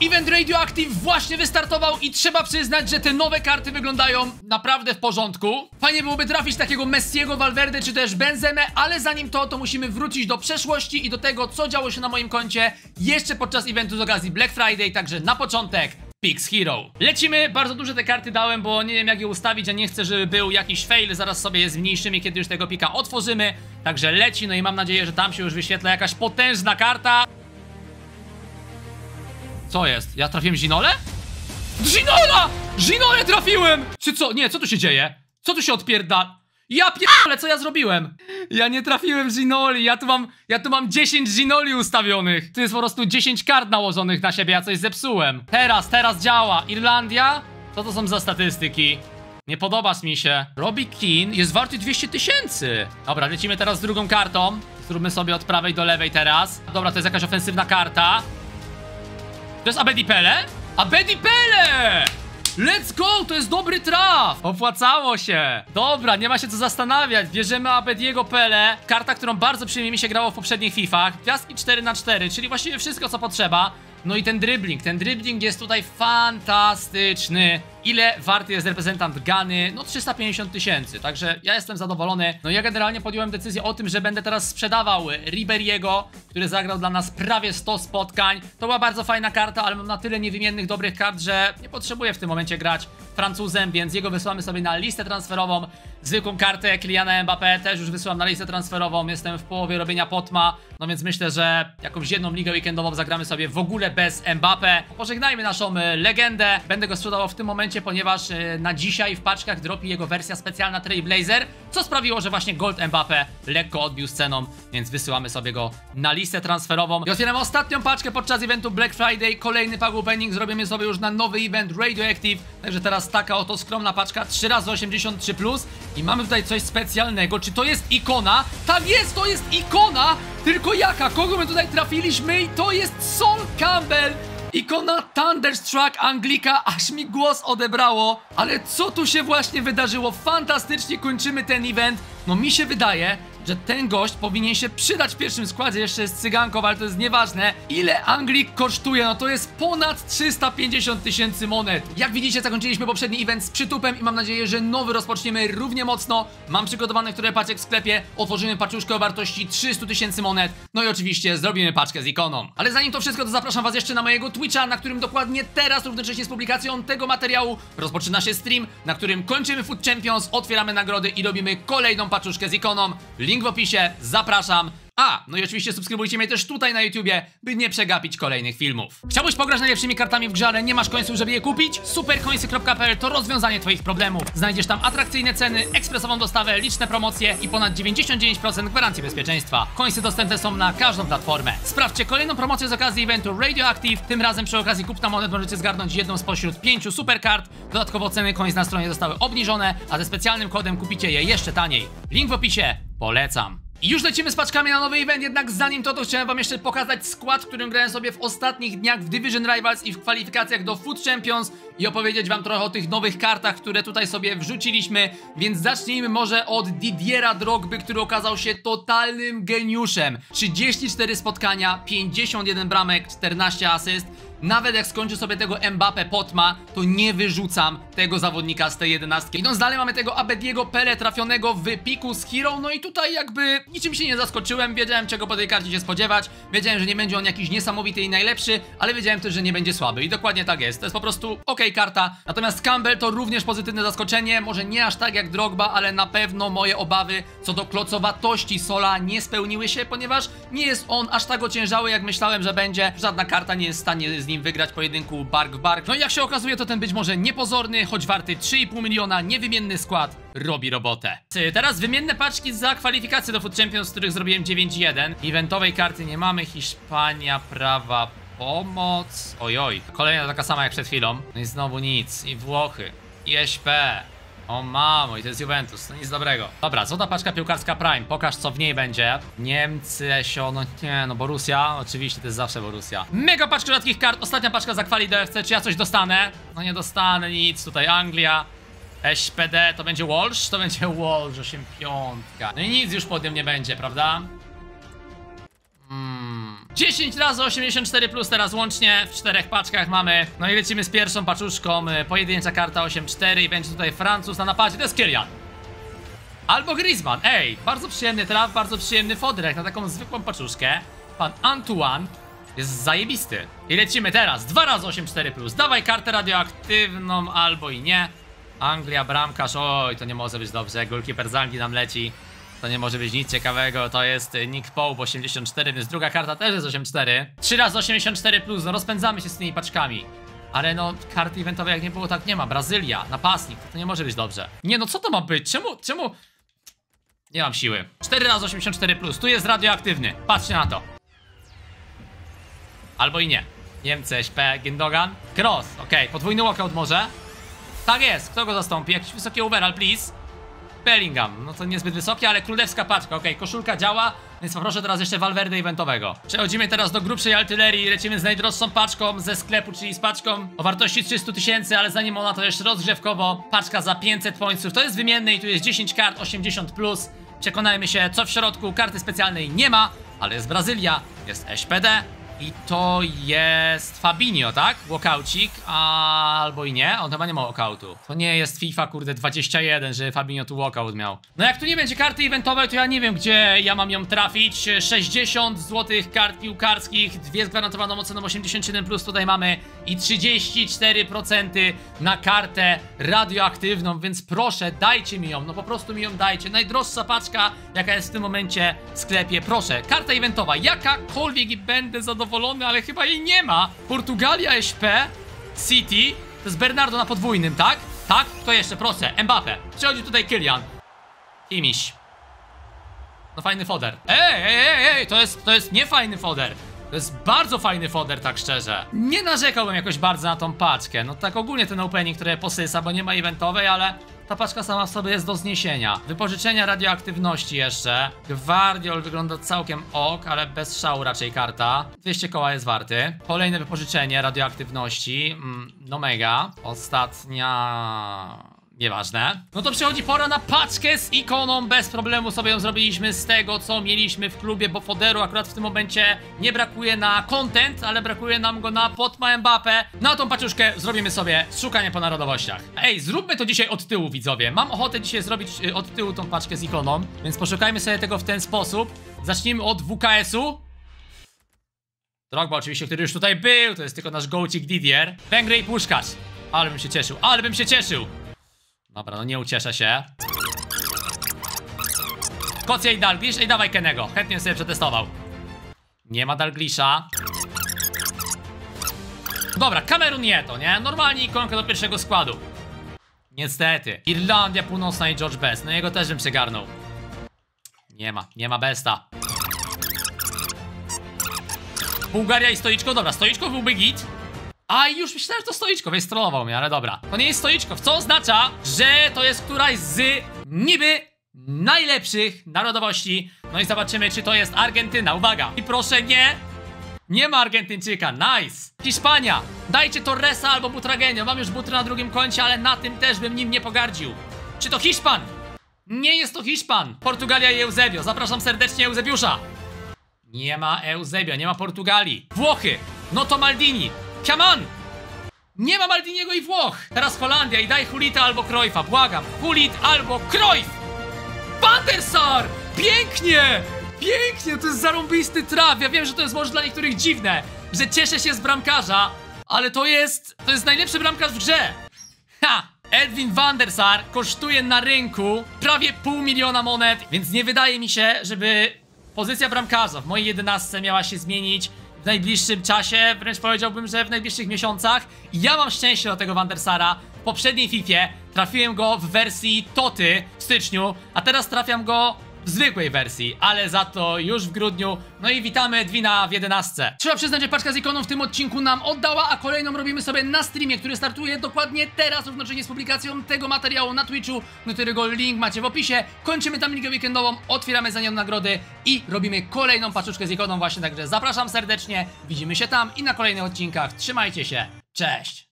Event Radioactive właśnie wystartował i trzeba przyznać, że te nowe karty wyglądają naprawdę w porządku. Fajnie byłoby trafić takiego Messiego, Valverde czy też Benzemę, ale zanim to musimy wrócić do przeszłości i do tego, co działo się na moim koncie jeszcze podczas eventu z okazji Black Friday, także na początek Pix Hero. Lecimy, bardzo duże te karty dałem, bo nie wiem jak je ustawić, a nie chcę, żeby był jakiś fail, zaraz sobie je zmniejszymy, kiedy już tego pika otworzymy. Także leci, no i mam nadzieję, że tam się już wyświetla jakaś potężna karta. Co jest? Ja trafiłem Ginole? Ginola! Ginole trafiłem! Czy co? Nie, co tu się dzieje? Co tu się odpierda? Ja pierdolę, co ja zrobiłem? Ja nie trafiłem Ginoli, ja tu mam 10 Ginoli ustawionych. Tu jest po prostu 10 kart nałożonych na siebie, ja coś zepsułem. Teraz działa. Irlandia? Co to są za statystyki? Nie podobasz mi się. Robbie Keane jest warty 200 000. Dobra, lecimy teraz z drugą kartą. Zróbmy sobie od prawej do lewej teraz. Dobra, to jest jakaś ofensywna karta. To jest Abedi Pele? Abedi Pele! Let's go! To jest dobry traf! Opłacało się! Dobra, nie ma się co zastanawiać. Bierzemy Abediego Pele. Karta, którą bardzo przyjemnie mi się grało w poprzednich Fifach. Gwiazdki 4×4, czyli właściwie wszystko, co potrzeba. No i ten dribbling jest tutaj fantastyczny. Ile warty jest reprezentant Gany? No 350 000, także ja jestem zadowolony. No ja generalnie podjąłem decyzję o tym, że będę teraz sprzedawał Riberiego, który zagrał dla nas prawie 100 spotkań. To była bardzo fajna karta, ale mam na tyle niewymiennych dobrych kart, że nie potrzebuję w tym momencie grać Francuzem, więc jego wysyłamy sobie na listę transferową. Zwykłą kartę Kyliana Mbappé też już wysyłam na listę transferową. Jestem w połowie robienia potma, no więc myślę, że jakąś jedną ligę weekendową zagramy sobie w ogóle bez Mbappé. Pożegnajmy naszą legendę. Będę go sprzedawał w tym momencie, ponieważ na dzisiaj w paczkach dropi jego wersja specjalna Trailblazer, co sprawiło, że właśnie Gold Mbappé lekko odbił z ceną, więc wysyłamy sobie go na listę transferową. I otwieramy ostatnią paczkę podczas eventu Black Friday. Kolejny pack opening zrobimy sobie już na nowy event Radioactive. Także teraz taka oto skromna paczka 3x83+. I mamy tutaj coś specjalnego. Czy to jest ikona? Tak jest, to jest ikona! Tylko jaka? Kogo my tutaj trafiliśmy? I to jest Sol Campbell! Ikona Thunderstruck Anglika, aż mi głos odebrało. Ale co tu się właśnie wydarzyło? Fantastycznie kończymy ten event. No mi się wydaje, że ten gość powinien się przydać w pierwszym składzie. Jeszcze jest cyganką, ale to jest nieważne. Ile Anglik kosztuje? No to jest ponad 350 000 monet. Jak widzicie, zakończyliśmy poprzedni event z przytupem i mam nadzieję, że nowy rozpoczniemy równie mocno. Mam przygotowane które paczek w sklepie. Otworzymy paczuszkę o wartości 300 000 monet. No i oczywiście zrobimy paczkę z ikoną. Ale zanim to wszystko, to zapraszam was jeszcze na mojego Twitcha, na którym dokładnie teraz, równocześnie z publikacją tego materiału, rozpoczyna się stream, na którym kończymy Food Champions, otwieramy nagrody i robimy kolejną paczuszkę z ikoną. Link w opisie, zapraszam. No i oczywiście subskrybujcie mnie też tutaj na YouTubie, by nie przegapić kolejnych filmów. Chciałbyś pograć najlepszymi kartami w grze, ale nie masz końców, żeby je kupić? Supercoinsy.pl to rozwiązanie twoich problemów. Znajdziesz tam atrakcyjne ceny, ekspresową dostawę, liczne promocje i ponad 99% gwarancji bezpieczeństwa. Coinsy dostępne są na każdą platformę. Sprawdźcie kolejną promocję z okazji eventu Radioactive. Tym razem przy okazji kupna monet możecie zgarnąć jedną spośród 5 superkart. Dodatkowo ceny coins na stronie zostały obniżone, a ze specjalnym kodem kupicie je jeszcze taniej. Link w opisie. Polecam. I już lecimy z paczkami na nowy event, jednak zanim to chciałem wam jeszcze pokazać skład, którym grałem sobie w ostatnich dniach w Division Rivals i w kwalifikacjach do Food Champions i opowiedzieć wam trochę o tych nowych kartach, które tutaj sobie wrzuciliśmy, więc zacznijmy może od Didiera Drogby, który okazał się totalnym geniuszem. 34 spotkania, 51 bramek, 14 asyst. Nawet jak skończy sobie tego Mbappé potma, to nie wyrzucam tego zawodnika z tej 11. Idąc dalej, mamy tego Abediego Pele trafionego w piku z Hero. No i tutaj jakby niczym się nie zaskoczyłem. Wiedziałem, czego po tej karcie się spodziewać. Wiedziałem, że nie będzie on jakiś niesamowity i najlepszy, ale wiedziałem też, że nie będzie słaby. I dokładnie tak jest. To jest po prostu okej karta. Natomiast Campbell to również pozytywne zaskoczenie. Może nie aż tak jak Drogba, ale na pewno moje obawy co do klocowatości Sola nie spełniły się, ponieważ nie jest on aż tak ociężały, jak myślałem, że będzie. Żadna karta nie jest w stanie z nim wygrać pojedynku bark w bark. No i jak się okazuje, to ten być może niepozorny, choć warty 3,5 miliona, niewymienny skład robi robotę. Teraz wymienne paczki za kwalifikacje do Food Champions, z których zrobiłem 9-1. Eventowej karty nie mamy. Hiszpania, prawa pomoc. Ojoj, kolejna taka sama jak przed chwilą. No i znowu nic. I Włochy. I SP. O mamo, i to jest Juventus, to nic dobrego. Dobra, złota paczka piłkarska Prime, pokaż co w niej będzie. Niemcy, Esio, no nie, no Borussia, oczywiście to jest zawsze Borussia. Mega paczka rzadkich kart, ostatnia paczka za kwali do FC, czy ja coś dostanę? No nie dostanę nic, tutaj Anglia. SPD, to będzie Walsh? To będzie Walsh, 8-5. No i nic już pod nim nie będzie, prawda? 10 razy 84 plus teraz łącznie w 4 paczkach mamy. No i lecimy z pierwszą paczuszką. Pojedyncza karta 8-4 i będzie tutaj Francuz na napadzie. To jest Kylian. Albo Griezmann. Ej, bardzo przyjemny traf, bardzo przyjemny fodrek na taką zwykłą paczuszkę. Pan Antoine jest zajebisty. I lecimy teraz. 2 razy 8-4 plus. Dawaj kartę radioaktywną albo i nie. Anglia, bramkarz. Oj, to nie może być dobrze. Goalkeeper z Anglii nam leci. To nie może być nic ciekawego. To jest Nick Pope 84, więc druga karta też jest 8-4. 3 razy 84 plus. No rozpędzamy się z tymi paczkami. Ale no, karty eventowe jak nie było, tak nie ma. Brazylia, napastnik. To nie może być dobrze. Nie no, co to ma być? Czemu? Nie mam siły. 4 razy 84 plus. Tu jest radioaktywny. Patrzcie na to. Albo i nie. Niemcy, SP, Gündogan. Cross, okej, podwójny walkout może. Tak jest, kto go zastąpi? Jakiś wysoki overall, please. Bellingham, no to niezbyt wysoki, ale królewska paczka, okej, koszulka działa. Więc poproszę teraz jeszcze Valverde eventowego. Przechodzimy teraz do grubszej artylerii. Lecimy z najdroższą paczką ze sklepu, czyli z paczką o wartości 300 000, ale zanim ona to jeszcze rozgrzewkowo. Paczka za 500 pońców, to jest wymienny i tu jest 10 kart 80 plus. Przekonajmy się, co w środku. Karty specjalnej nie ma, ale jest Brazylia, jest SPD. I to jest Fabinho, tak? Walkaucik, albo i nie. On chyba nie ma walkautu. To nie jest FIFA, kurde, 21, że Fabinho tu walkout miał. No jak tu nie będzie karty eventowej, to ja nie wiem, gdzie ja mam ją trafić. 60 złotych kart piłkarskich, 2 z gwarantowaną oceną 87 plus tutaj mamy i 34% na kartę radioaktywną, więc proszę, dajcie mi ją, no po prostu mi ją dajcie. Najdroższa paczka, jaka jest w tym momencie w sklepie, proszę. Karta eventowa, jakakolwiek i będę zadowolony, ale chyba jej nie ma. Portugalia, SP, City, to jest Bernardo na podwójnym, tak? Tak? Kto jeszcze? Proszę, Mbappé. Przychodzi tutaj Kylian. Kimiś. No fajny foder. Ej, to jest nie fajny foder. To jest bardzo fajny foder, tak szczerze. Nie narzekałbym jakoś bardzo na tą paczkę. No tak ogólnie ten opening, który posysa, bo nie ma eventowej, ale ta paczka sama w sobie jest do zniesienia. Wypożyczenia radioaktywności jeszcze. Gwardiol wygląda całkiem ok, ale bez szału raczej karta. 200 koła jest warty. Kolejne wypożyczenie radioaktywności. No mega. Ostatnia... Nieważne. No to przychodzi pora na paczkę z ikoną. Bez problemu sobie ją zrobiliśmy z tego, co mieliśmy w klubie, bo foderu akurat w tym momencie nie brakuje na content, ale brakuje nam go na Potma Mbappé. Na tą paczuszkę zrobimy sobie szukanie po narodowościach. Ej, zróbmy to dzisiaj od tyłu, widzowie. Mam ochotę dzisiaj zrobić od tyłu tą paczkę z ikoną, więc poszukajmy sobie tego w ten sposób. Zacznijmy od WKS-u. Drogba oczywiście, który już tutaj był. To jest tylko nasz gołcik Didier. Węgry i Puszkarz. Ale bym się cieszył, ale bym się cieszył. Dobra, no nie ucieszę się. Szkocja i Dalglish. Ej, dawaj Kennego. Chętnie sobie przetestował. Nie ma Dalglisha. Dobra, Kamerun nie to, nie? Normalnie ikonkę do pierwszego składu. Niestety. Irlandia Północna i George Best. No jego też bym przegarnął. Nie ma Besta. Bułgaria i Stoiczko. Dobra, Stoiczko byłby git. A już myślałem, że to Stoiczkow, jest trollował mnie, ale dobra. To nie jest Stoiczkow, co oznacza, że to jest któraś z niby najlepszych narodowości. No i zobaczymy, czy to jest Argentyna. Uwaga. I proszę, nie ma Argentyńczyka, nice. Hiszpania, dajcie Torresa albo Butragenio. Mam już Butry na drugim koncie, ale na tym też bym nim nie pogardził. Czy to Hiszpan? Nie jest to Hiszpan. Portugalia i Eusebio, zapraszam serdecznie Eusebiusza. Nie ma Eusebio, nie ma Portugalii. Włochy, no to Maldini. Come on! Nie ma Maldiniego i Włoch! Teraz Holandia i daj Hulita albo Cruyffa, błagam! Hulit albo Cruyff! Van der Sar! Pięknie! Pięknie, to jest zarąbisty traf. Ja wiem, że to jest może dla niektórych dziwne, że cieszę się z bramkarza, ale to jest najlepszy bramkarz w grze. Ha! Edwin van der Sar kosztuje na rynku prawie 500 000 monet, więc nie wydaje mi się, żeby pozycja bramkarza w mojej 11 miała się zmienić w najbliższym czasie, wręcz powiedziałbym, że w najbliższych miesiącach. I ja mam szczęście do tego Van der Sara. W poprzedniej Fifie trafiłem go w wersji Toty w styczniu, a teraz trafiam go w zwykłej wersji, ale za to już w grudniu. No i witamy Edwina w 11. Trzeba przyznać, że paczka z ikoną w tym odcinku nam oddała, a kolejną robimy sobie na streamie, który startuje dokładnie teraz, równocześnie z publikacją tego materiału na Twitchu, do którego link macie w opisie. Kończymy tam ligę weekendową, otwieramy za nią nagrody i robimy kolejną paczuszkę z ikoną właśnie, także zapraszam serdecznie, widzimy się tam i na kolejnych odcinkach. Trzymajcie się, cześć!